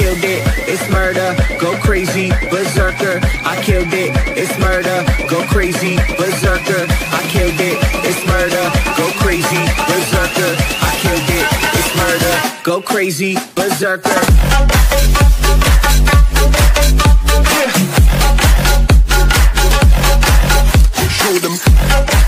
killed it, it's murder, go crazy, berserker. I killed it, it's murder, go crazy, berserker. I killed it, it's murder, go crazy, berserker. I killed it, it's murder, go crazy, berserker. Show them.